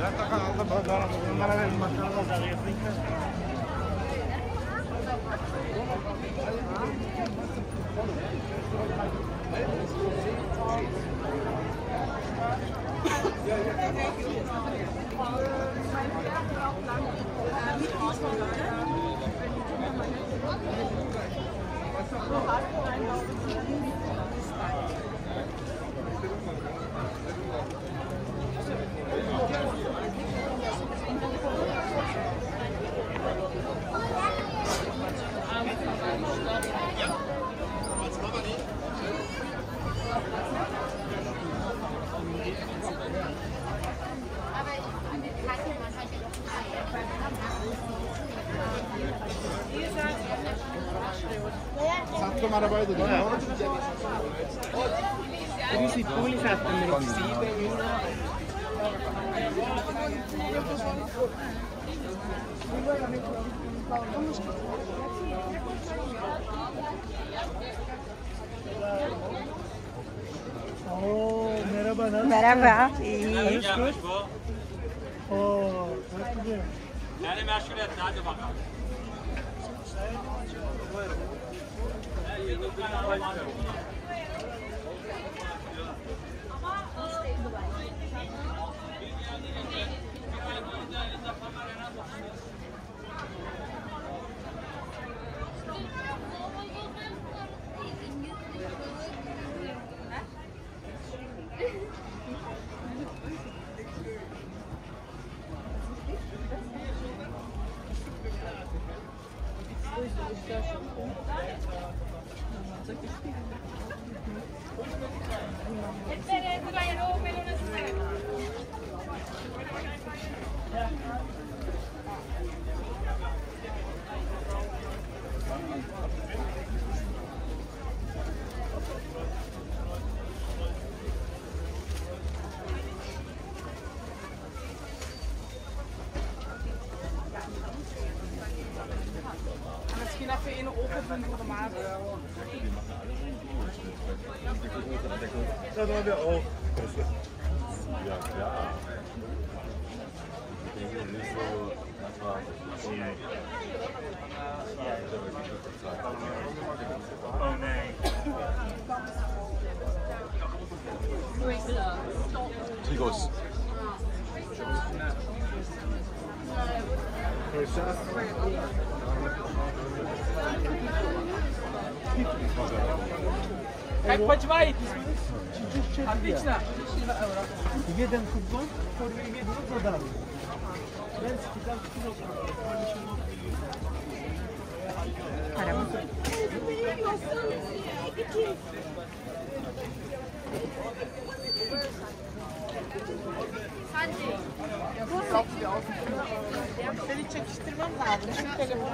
Sattım arabayı da. Questi puli sattım Oo, merhaba, nasılsın? Merhaba, iyi. Oo, çok güzel. Yani meşgul et, hadi bakalım. Misschien even in de open voor de maat. Das haben wir auch. Ja, klar. Ich denke nicht so, manchmal schon. Oh nee. Trigos. Kijk, wat je weet. Jeden futbol, formayı jeden prodam. Ben çıkacağım, Paramız. Seni çekiştirmem lazım. Şu telefonu.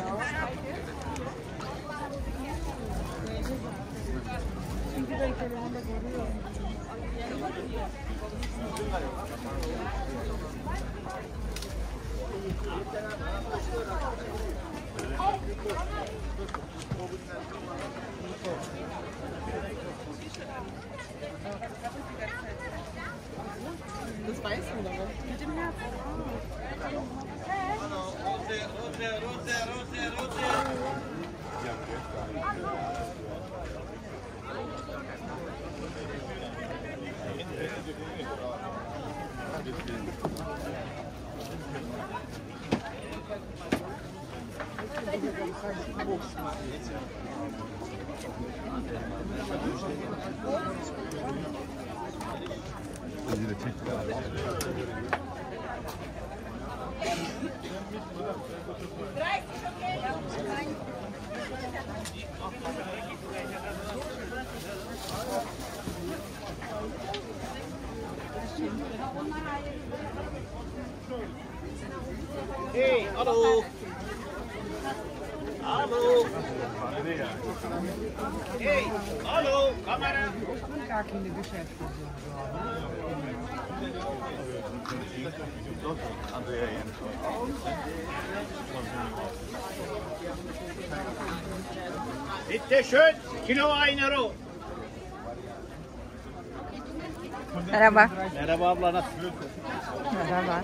Çünkü ben telefonda görüyorum. Das weißt du doch. Mit dem Herz. Hey, hallo. Hallo. Hey, hallo, camera. Vaak in de geschäften. Bitte schön, Kilo 1 Euro. Merhaba. Merhaba abla, nasılsın? Merhaba.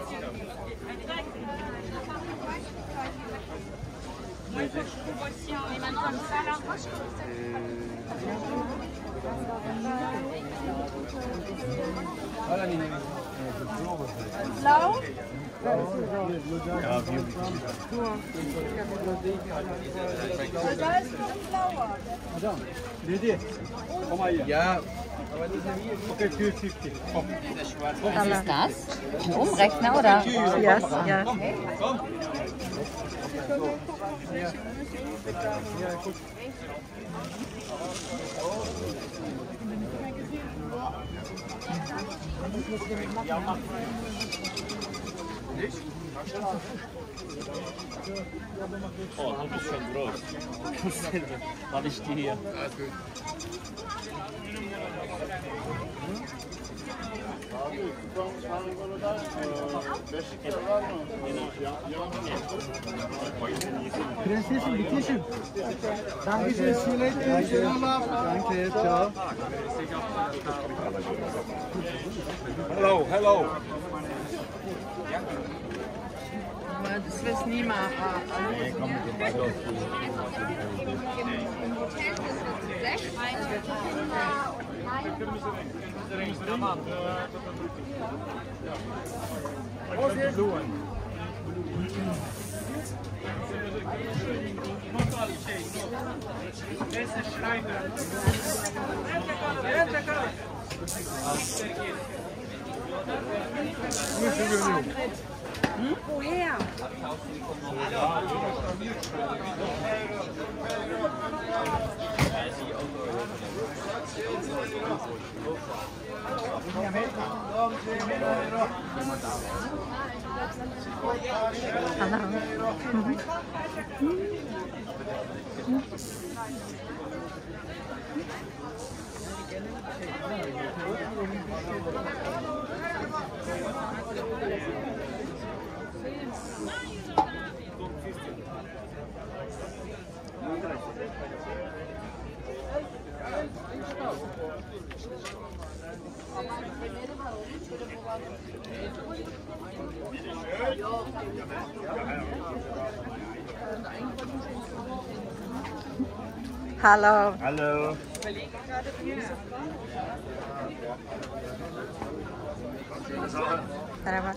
Blau? Ja, wir. Da ist noch blauer. Dedi. Ja, aber das ist okay, 250. Was ist das? Ein Umrechner oder? Yes, ja. Oh, du bist schon groß. Wann ich die hier? Prensesin bitişim. Dankeschön, see you later. Danke, ciao. Hello, hello. Das wirst nie machen. Woher? Hallo. Hallo. Merhaba.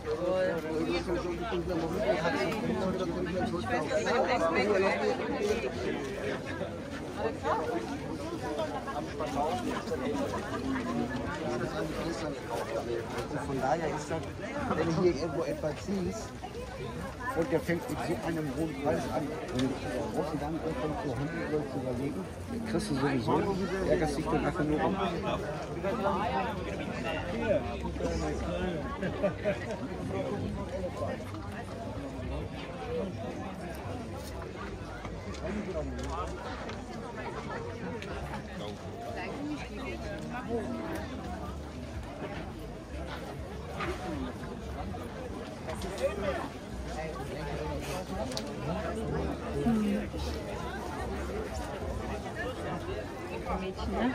Von daher ist das, wenn du hier irgendwo etwas siehst und der fängt mit so einem hohen Preis an, wenn du brauchst du dann irgendwann zu handeln oder zu überlegen, dann kriegst du sowieso, ärgerst dich dann einfach nur um. Mädchen, ne?